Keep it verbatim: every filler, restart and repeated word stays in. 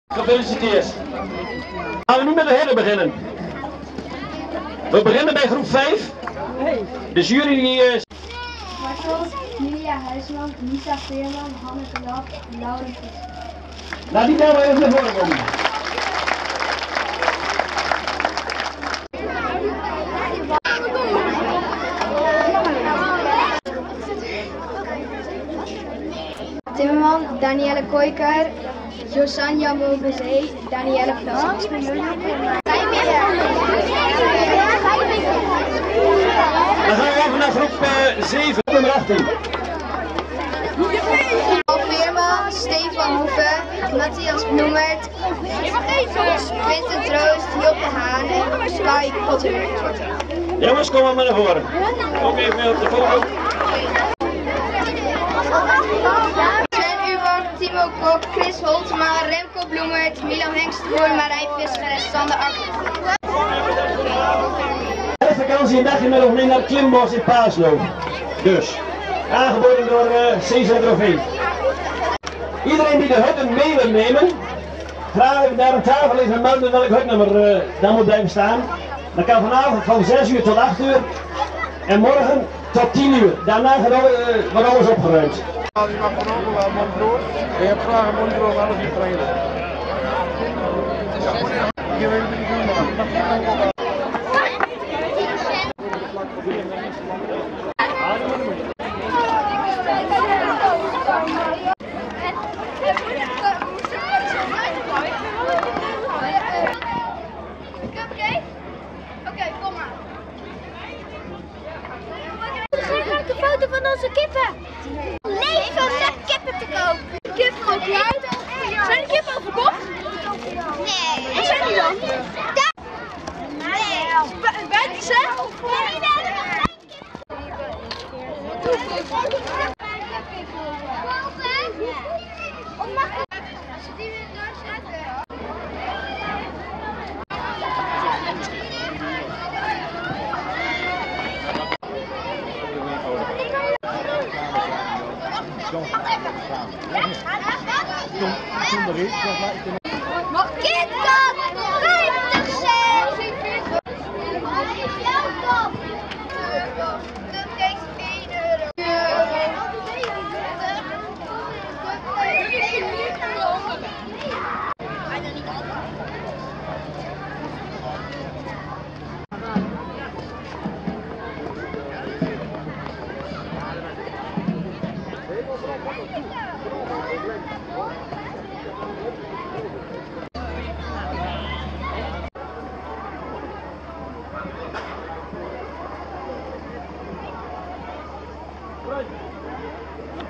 Gefeliciteerd. Gaan we nu met de heren beginnen. We beginnen bij groep vijf. De jury die is... Marcel, Julia Huisman, Lisa Veerman, Hanneke Lap en Laura Visser. Nou, die gaan we even naar voren komen. Timmerman, Danielle Kooiker, Josanja Mogezee, Danielle Vlas. Dan gaan we even naar groep uh, zeven, nummer achttien. Paul Veerman, Stefan Hoeven, Matthias Bloemert, Quinten Troost, Joppe Hane, Sky Potter. Jongens, kom maar naar voren. Ook even op de foto. Sven Uwak, Timo Kok, Chris Holtema, Remco Bloemert, Milan Hengstboer, Marijn Visser en Sander Akker. De vakantie een dagje met ons mee naar het Klimbos in Paaslo. Dus, aangeboden door uh, C Z R O V. Iedereen die de hutten mee wil nemen, graag even daar aan tafel even melden welk hutnummer uh, dan moet blijven staan. Dat kan vanavond van zes uur tot acht uur en morgen tot tien uur. Daarna wordt uh, alles opgeruimd. Je mag van ook wel een mondbrood. Je hebt graag een mondbrood, alles niet brengen. Je weet het niet doen, Oké, kom maar. Maak een foto van onze kippen. Leven met kippen te koop. Kippen ook uit. Zijn de kippen al verkocht? Nee. Waar zijn die dan? Daar. Nee. Buiten ze? Nee, daar zijn nog geen kippen. Of mag ik? Als je die weer doorzetten. KitKat! vijftig cent! Cupcakes één euro.